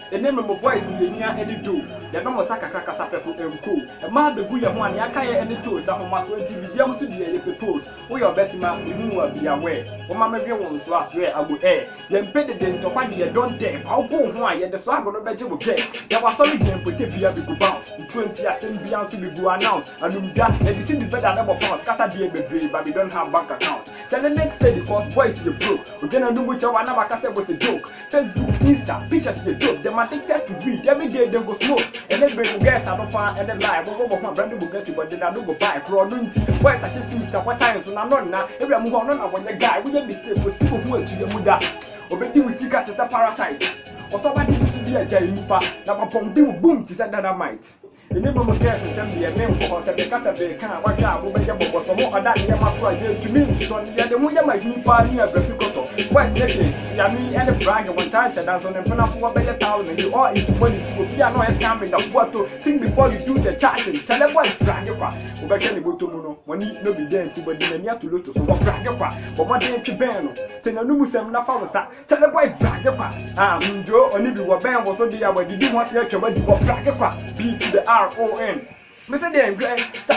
The name of boys in the any do. The no Saka Sapeco and Co. A man the Guya one, Yakaya and the two, that must wait till the young city and propose. We are best man, you will be aware. When Mamma wants to swear I will air. Then pay the den to find you don't dare. How go why and the swag on the bed will get. There was only game for Tipia to bounce. 20 I send beyond to be announced. And we got and the city better never pounds. Casa be a baby, but we don't have bank account. Then the next day, because boys you broke. We're gonna do which one of us was a joke. Facebook, Insta, pictures the joke. Them addicted to read. Every day they go smoke. And then we will get out of fun and then lie. We'll go from brand new Bugatti, but then I don't go buy. Boys such as things at what times when I'm not now. Every I'm going on when the guy will be still with people who are to your mother. Obey with secret as a parasite. Or somebody to be a Jaipa. Now upon boom to send dynamite. The name of the person send me a name for us at the Casa can't watch out. We'll make a some more that they must write to me. So the way my new party of the Picoto. West Nation, I mean, and the brag one time said that's on the front of 1,000,000. You are into money to be a noise camping of what to sing before you do the chatting. Tell them what drag your car. Over can go to Mono when you no be there to but then you have to look to so what drag your car. But what they can ban? Send a new sem na follow that. Tell them why drag your car. Joe, only you were banned was on the hour. Did you want to let your body drag your car? B to the RON. Mr. Dan,